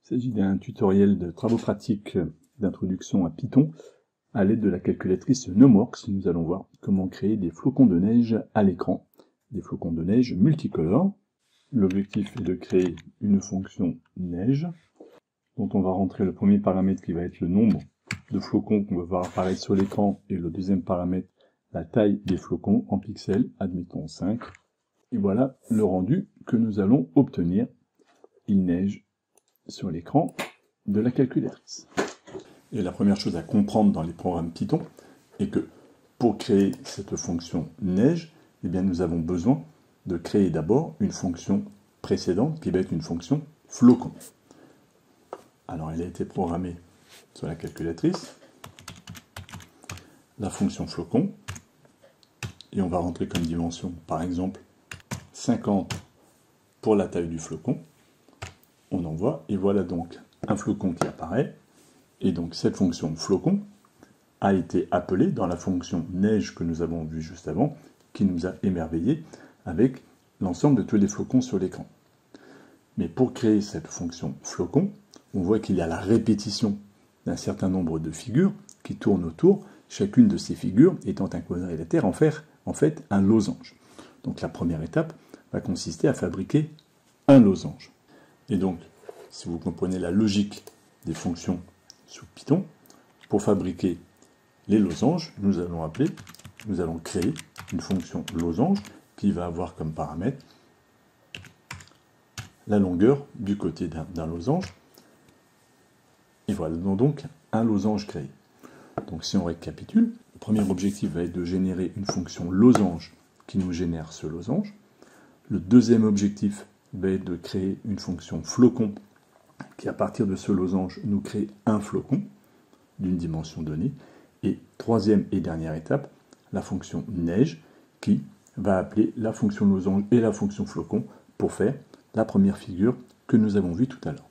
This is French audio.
Il s'agit d'un tutoriel de travaux pratiques d'introduction à Python à l'aide de la calculatrice Numworks. Nous allons voir comment créer des flocons de neige à l'écran, des flocons de neige multicolores. L'objectif est de créer une fonction neige dont on va rentrer le premier paramètre qui va être le nombre de flocons qu'on va voir apparaître sur l'écran et le deuxième paramètre la taille des flocons en pixels, admettons 5. Et voilà le rendu que nous allons obtenir. Il neige sur l'écran de la calculatrice. Et la première chose à comprendre dans les programmes Python est que pour créer cette fonction neige, eh bien nous avons besoin de créer d'abord une fonction précédente qui va être une fonction flocon. Alors elle a été programmée sur la calculatrice, la fonction flocon, et on va rentrer comme dimension par exemple 50 pour la taille du flocon. On envoie, et voilà donc un flocon qui apparaît, et donc cette fonction flocon a été appelée dans la fonction neige que nous avons vue juste avant, qui nous a émerveillés avec l'ensemble de tous les flocons sur l'écran. Mais pour créer cette fonction flocon, on voit qu'il y a la répétition d'un certain nombre de figures qui tournent autour, chacune de ces figures étant un quadrilatère en fait un losange. Donc la première étape va consister à fabriquer un losange. Et donc, si vous comprenez la logique des fonctions sous Python, pour fabriquer les losanges, nous allons créer une fonction losange qui va avoir comme paramètre la longueur du côté d'un losange. Et voilà donc un losange créé. Donc si on récapitule, le premier objectif va être de générer une fonction losange qui nous génère ce losange. Le deuxième objectif va être de créer une fonction flocon qui, à partir de ce losange, nous crée un flocon d'une dimension donnée. Et troisième et dernière étape, la fonction neige qui va appeler la fonction losange et la fonction flocon pour faire la première figure que nous avons vue tout à l'heure.